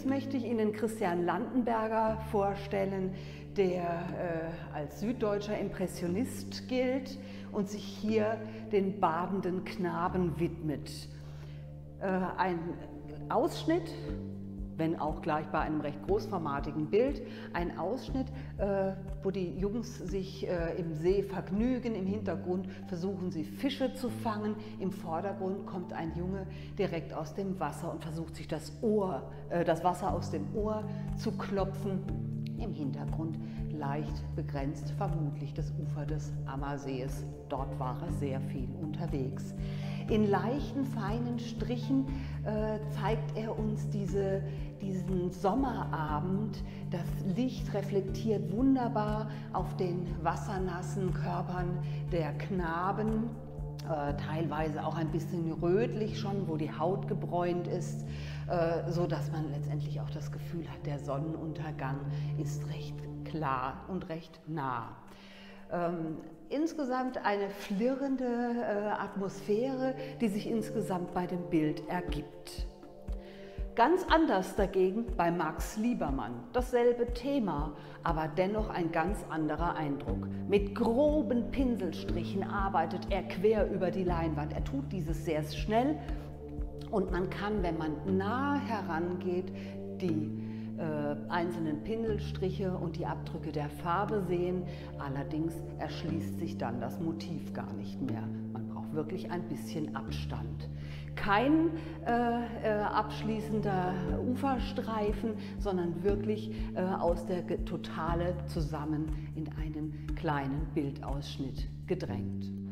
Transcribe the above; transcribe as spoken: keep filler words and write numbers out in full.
Zunächst möchte ich Ihnen Christian Landenberger vorstellen, der äh, als süddeutscher Impressionist gilt und sich hier den badenden Knaben widmet. Äh, ein Ausschnitt, wenn auch gleich bei einem recht großformatigen Bild, ein Ausschnitt, äh, wo die Jungs sich äh, im See vergnügen. Im Hintergrund versuchen sie Fische zu fangen. Im Vordergrund kommt ein Junge direkt aus dem Wasser und versucht sich das Ohr, äh, das Wasser aus dem Ohr zu klopfen. Im Hintergrund leicht begrenzt vermutlich das Ufer des Ammersees. Dort war er sehr viel unterwegs. In leichten, feinen Strichen äh, zeigt er uns diese, diesen Sommerabend. Das Licht reflektiert wunderbar auf den wassernassen Körpern der Knaben, äh, teilweise auch ein bisschen rötlich schon, wo die Haut gebräunt ist, äh, so dass man letztendlich auch das Gefühl hat, der Sonnenuntergang ist recht klar und recht nah. Ähm, insgesamt eine flirrende äh, Atmosphäre, die sich insgesamt bei dem Bild ergibt. Ganz anders dagegen bei Max Liebermann. Dasselbe Thema, aber dennoch ein ganz anderer Eindruck. Mit groben Pinselstrichen arbeitet er quer über die Leinwand. Er tut dieses sehr schnell und man kann, wenn man nah herangeht, die Äh, einzelnen Pinselstriche und die Abdrücke der Farbe sehen. Allerdings erschließt sich dann das Motiv gar nicht mehr. Man braucht wirklich ein bisschen Abstand. Kein äh, äh, abschließender Uferstreifen, sondern wirklich äh, aus der Totale zusammen in einen kleinen Bildausschnitt gedrängt.